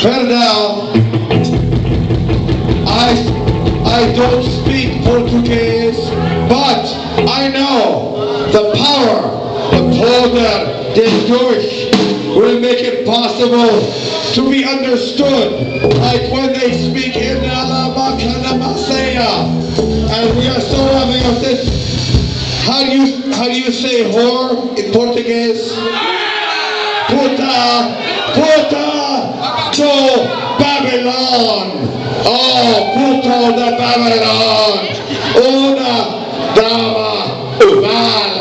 Perdão. I don't speak Portuguese, but I know the power, the poder, the Deutsch will make it possible to be understood, like when they speak in Alabama, and we are so loving of this. How do you say whore in Portuguese? Puta, puta, to Babylon. Oh, puto da Babylon. Una dama,